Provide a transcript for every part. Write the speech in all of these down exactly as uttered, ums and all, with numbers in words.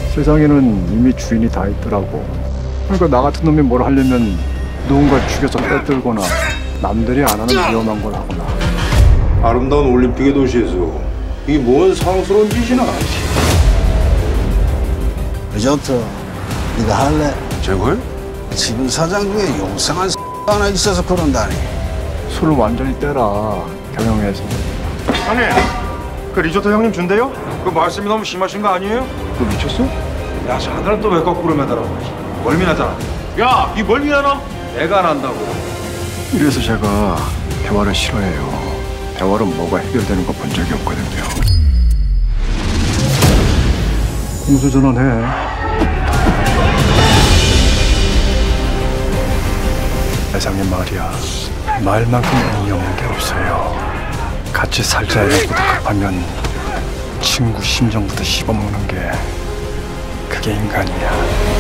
세상에는 이미 주인이 다 있더라고. 그러니까 나 같은 놈이 뭘 하려면 누군가 죽여서 빼들거나 남들이 안 하는 위험한 걸 하거나. 아름다운 올림픽의 도시에서 이게 뭔 상스러운 짓이나. 리조트 네가 할래? 제걸? 지금 사장 중에 용상한 하나 있어서 그런다니. 술을 완전히 떼라, 경영해서. 아니, 그 리조트 형님 준대요? 그 말씀이 너무 심하신 거 아니에요? 너 미쳤어? 야, 자네는 또 왜 거꾸로 매달아? 멀미나잖아. 야, 이 멀미나나? 내가 난다고. 이래서 제가 대화를 싫어해요. 대화로 뭐가 해결되는 거 본 적이 없거든요. 공수전환해. 세상에 말이야, 말만큼 의미 없는 게 없어요. 같이 살자 해놓고도 급하면 친구 심정부터 씹어먹는 게 그게 인간이야.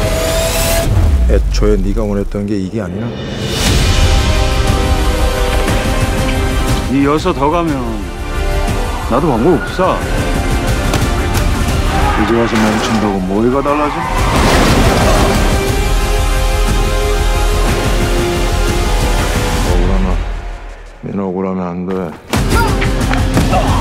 애초에 네가 원했던 게 이게 아니야? 이 여서 더 가면 나도 방법 없어. 이제 와서 멈춘다고 뭐가 달라져? 억울하나? 민 억울하면 안 돼.